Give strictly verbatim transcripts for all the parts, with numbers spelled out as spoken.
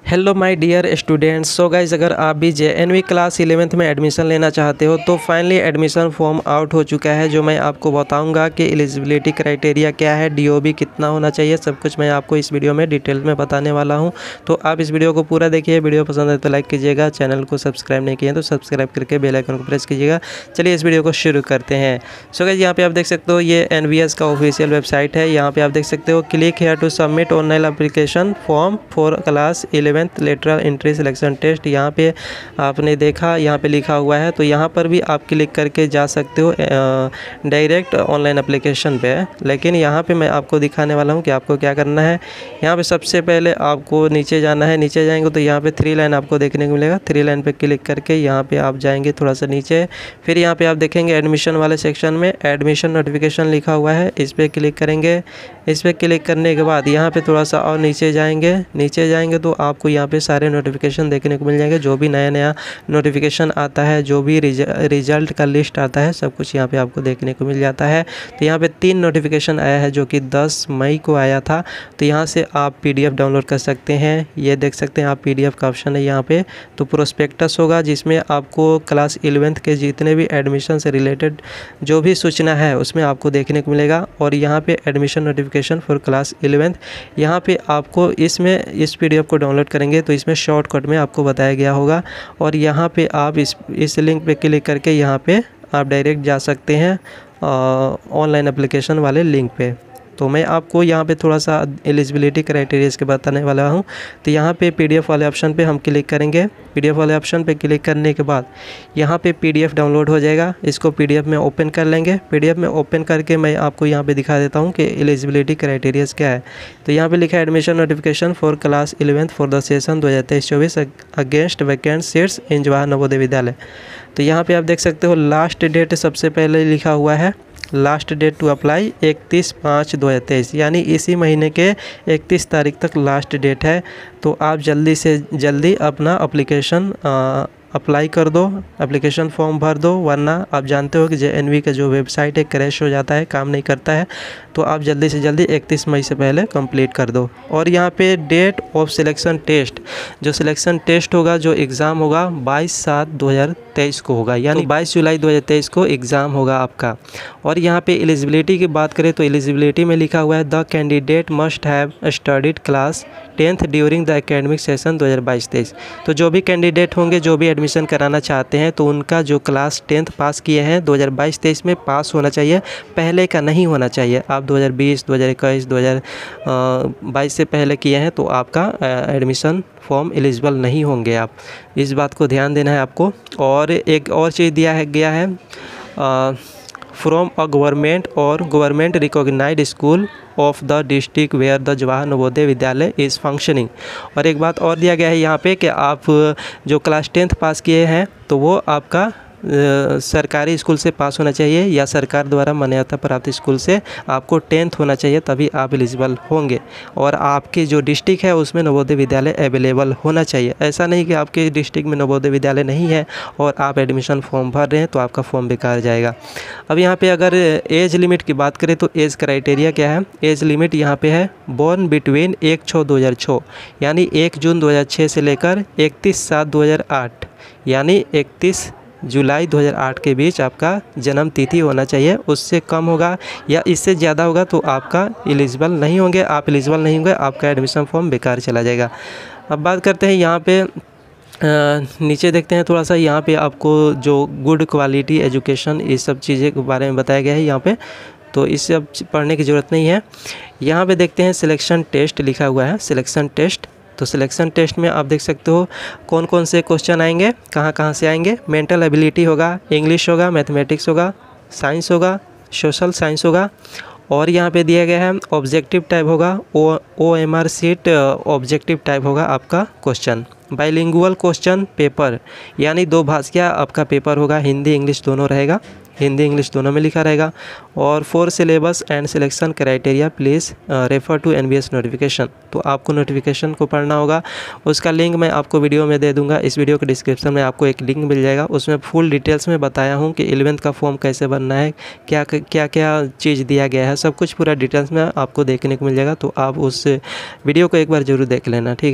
Hello my dear students. So guys, अगर आप भी J N V class eleventh में एडमिशन लेना चाहते हो तो फाइनली एडमिशन फॉर्म आउट हो चुका है, जो मैं आपको बताऊंगा कि एलिजिबिलिटी क्राइटेरिया क्या है, डी ओ बी कितना होना चाहिए, सब कुछ मैं आपको इस वीडियो में डिटेल में बताने वाला हूं। तो आप इस वीडियो को पूरा देखिए। वीडियो पसंद है तो लाइक कीजिएगा, चैनल को सब्सक्राइब नहीं किए तो सब्सक्राइब करके बेल आइकन को प्रेस कीजिएगा। चलिए इस वीडियो को शुरू करते हैं। सो गाइज, यहाँ पे आप देख सकते हो ये एन वी एस का ऑफिशियल वेबसाइट है। यहाँ पे आप देख सकते हो click here to submit online application form for class eleventh lateral entry selection test. यहाँ पे आपने देखा, यहाँ पे लिखा हुआ है, तो यहाँ पर भी आप क्लिक करके जा सकते हो डायरेक्ट ऑनलाइन एप्लीकेशन पे। लेकिन यहाँ पे मैं आपको दिखाने वाला हूँ कि आपको क्या करना है। यहाँ पे सबसे पहले आपको नीचे जाना है। नीचे जाएंगे तो यहाँ पे थ्री लाइन आपको देखने को मिलेगा। थ्री लाइन पे क्लिक करके यहाँ पे आप जाएंगे थोड़ा सा नीचे, फिर यहाँ पे आप देखेंगे एडमिशन वाले सेक्शन में एडमिशन नोटिफिकेशन लिखा हुआ है, इस पर क्लिक करेंगे। इस पर क्लिक करने के बाद यहाँ पे थोड़ा सा और नीचे जाएंगे। नीचे जाएंगे तो आपको यहाँ पे सारे नोटिफिकेशन देखने को मिल जाएंगे। जो भी नया नया नोटिफिकेशन आता है, जो भी रिजल्ट का लिस्ट आता है, सब कुछ यहाँ पे आपको देखने को मिल जाता है। तो यहाँ पे तीन नोटिफिकेशन आया है जो कि दस मई को आया था। तो यहाँ से आप पीडीएफ डाउनलोड कर सकते हैं। ये देख सकते हैं आप, पीडीएफ का ऑप्शन है यहाँ पे। तो प्रोस्पेक्टस होगा जिसमें आपको क्लास इलेवेंथ के जितने भी एडमिशन से रिलेटेड जो भी सूचना है उसमें आपको देखने को मिलेगा। और यहाँ पे admission notification for class eleventh, यहाँ पे आपको इसमें इस पीडीएफ को डाउनलोड करेंगे तो इसमें शॉर्टकट में आपको बताया गया होगा। और यहाँ पे आप इस इस लिंक पे क्लिक करके यहाँ पे आप डायरेक्ट जा सकते हैं ऑनलाइन एप्लीकेशन वाले लिंक पे। तो मैं आपको यहाँ पे थोड़ा सा एलिजिबिलिटी क्राइटेरिया के बताने वाला हूँ। तो यहाँ पे पीडीएफ वाले ऑप्शन पे हम क्लिक करेंगे। पीडीएफ वाले ऑप्शन पे क्लिक करने के बाद यहाँ पे पीडीएफ डाउनलोड हो जाएगा। इसको पीडीएफ में ओपन कर लेंगे। पीडीएफ में ओपन करके मैं आपको यहाँ पे दिखा देता हूँ कि एलिजिबिलिटी क्राइटेरियाज क्या है। तो यहाँ पे लिखा है admission notification for class eleventh for the session दो हज़ार तेईस चौबीस against vacant seats in Jawahar Navodaya Vidyalaya. तो यहाँ पे आप देख सकते हो लास्ट डेट सबसे पहले लिखा हुआ है, लास्ट डेट टू अप्लाई इकतीस पाँच दो हज़ार तेईस, यानी इसी महीने के इकतीस तारीख तक लास्ट डेट है। तो आप जल्दी से जल्दी अपना एप्लीकेशन अप्लाई कर दो, एप्लीकेशन फॉर्म भर दो, वरना आप जानते हो कि जे एन वी का जो वेबसाइट है क्रैश हो जाता है, काम नहीं करता है। तो आप जल्दी से जल्दी इकतीस मई से पहले कंप्लीट कर दो। और यहाँ पे डेट ऑफ सिलेक्शन टेस्ट, जो सिलेक्शन टेस्ट होगा, जो एग्ज़ाम होगा बाईस सात दो हज़ार तेईस को होगा, यानी बाईस जुलाई दो हज़ार तेईस को एग्ज़ाम होगा आपका। और यहाँ पे एलिजिबिलिटी की बात करें तो एलिजिबिलिटी में लिखा हुआ है the candidate must have studied class tenth during the academic session दो हज़ार बाईस तेईस। तो जो भी कैंडिडेट होंगे, जो भी एडमिशन कराना चाहते हैं, तो उनका जो क्लास टेंथ पास किए हैं दो हज़ार बाईस तेईस में पास होना चाहिए, पहले का नहीं होना चाहिए। आप दो हज़ार बीस, दो हज़ार इक्कीस, दो हज़ार बाईस से पहले किए हैं तो आपका एडमिशन फॉर्म एलिजिबल नहीं होंगे। आप इस बात को ध्यान देना है आपको। और एक और चीज़ दिया है गया है फ्रॉम अ गवर्नमेंट और government recognised school of the district where the Jawahar Navodaya Vidyalaya is functioning. और एक बात और दिया गया है यहाँ पे कि आप जो क्लास टेंथ पास किए हैं तो वो आपका आ, सरकारी स्कूल से पास होना चाहिए या सरकार द्वारा मान्यता प्राप्त स्कूल से आपको टेंथ होना चाहिए, तभी आप एलिजिबल होंगे। और आपके जो डिस्ट्रिक्ट है उसमें नवोदय विद्यालय अवेलेबल होना चाहिए। ऐसा नहीं कि आपके डिस्ट्रिक्ट में नवोदय विद्यालय नहीं है और आप एडमिशन फॉर्म भर रहे हैं तो आपका फॉर्म बेकार जाएगा। अब यहाँ पे अगर एज लिमिट की बात करें तो एज क्राइटेरिया क्या है। एज लिमिट यहाँ पे है बॉर्न बिटवीन एक छः दो हज़ार छः, यानी एक जून दो हज़ार छः से लेकर इकतीस सात दो हज़ार आठ, यानी इकतीस जुलाई दो हज़ार आठ के बीच आपका जन्म तिथि होना चाहिए। उससे कम होगा या इससे ज़्यादा होगा तो आपका एलिजिबल नहीं होंगे, आप एलिजिबल नहीं होंगे, आपका एडमिशन फॉर्म बेकार चला जाएगा। अब बात करते हैं यहाँ पे आ, नीचे देखते हैं थोड़ा सा। यहाँ पे आपको जो गुड क्वालिटी एजुकेशन, ये सब चीज़ें के बारे में बताया गया है यहाँ पे, तो इससे अब पढ़ने की ज़रूरत नहीं है। यहाँ पे देखते हैं सिलेक्शन टेस्ट लिखा हुआ है, सिलेक्शन टेस्ट। तो सिलेक्शन टेस्ट में आप देख सकते हो कौन कौन से क्वेश्चन आएंगे, कहाँ कहाँ से आएंगे। मेंटल एबिलिटी होगा, इंग्लिश होगा, मैथमेटिक्स होगा, साइंस होगा, सोशल साइंस होगा। और यहाँ पे दिया गया है ऑब्जेक्टिव टाइप होगा, O O M R sheet objective type होगा आपका क्वेश्चन। बाइलिंगुअल क्वेश्चन पेपर, यानी दो भाषा आपका पेपर होगा, हिंदी इंग्लिश दोनों रहेगा, हिंदी इंग्लिश दोनों में लिखा रहेगा। और for syllabus and selection criteria please refer to N V S notification. तो आपको नोटिफिकेशन को पढ़ना होगा, उसका लिंक मैं आपको वीडियो में दे दूंगा। इस वीडियो के डिस्क्रिप्शन में आपको एक लिंक मिल जाएगा, उसमें फुल डिटेल्स में बताया हूँ कि इलेवेंथ का फॉर्म कैसे भरना है, क्या क्या क्या चीज़ दिया गया है, सब कुछ पूरा डिटेल्स में आपको देखने को मिल जाएगा। तो आप उस वीडियो को एक बार ज़रूर देख लेना, ठीक है।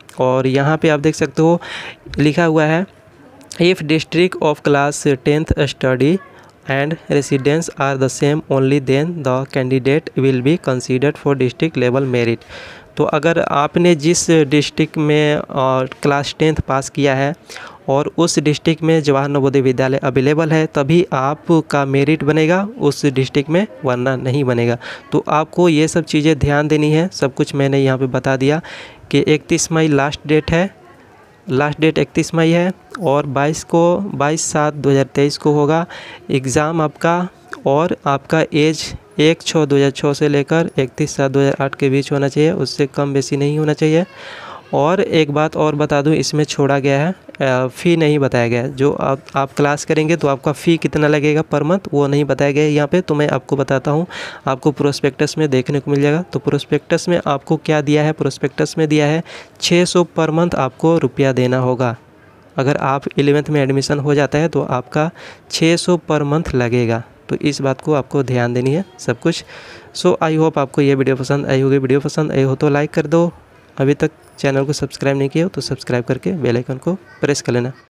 और यहाँ पे आप देख सकते हो लिखा हुआ है if district of class tenth study and residence are the same only then the candidate will be considered for district level merit. तो अगर आपने जिस डिस्ट्रिक्ट में क्लास टेंथ पास किया है और उस डिस्ट्रिक्ट में जवाहर नवोदय विद्यालय अवेलेबल है तभी आपका मेरिट बनेगा उस डिस्ट्रिक्ट में, वरना नहीं बनेगा। तो आपको ये सब चीज़ें ध्यान देनी है। सब कुछ मैंने यहाँ पे बता दिया कि इकतीस मई लास्ट डेट है, लास्ट डेट इकतीस मई है और बाईस को बाईस सात दो हज़ार तेईस को होगा एग्ज़ाम आपका। और आपका एज एक छः दो हज़ार छः से लेकर इकतीस सात दो हज़ार आठ के बीच होना चाहिए, उससे कम बेसी नहीं होना चाहिए। और एक बात और बता दूं, इसमें छोड़ा गया है फ़ी नहीं बताया गया है। जो आप आप क्लास करेंगे तो आपका फ़ी कितना लगेगा पर मंथ वो नहीं बताया गया है यहाँ पे। तो मैं आपको बताता हूँ, आपको प्रोस्पेक्टस में देखने को मिल जाएगा। तो प्रोस्पेक्टस में आपको क्या दिया है, प्रोस्पेक्टस में दिया है छः सौ पर मंथ आपको रुपया देना होगा। अगर आप इलेवेंथ में एडमिशन हो जाता है तो आपका छः सौ पर मंथ लगेगा। तो इस बात को आपको ध्यान देनी है सब कुछ। सो आई होप आपको ये वीडियो पसंद आई होगी। वीडियो पसंद आई हो तो लाइक कर दो, अभी तक चैनल को सब्सक्राइब नहीं किया हो तो सब्सक्राइब करके बेल आइकन को प्रेस कर लेना।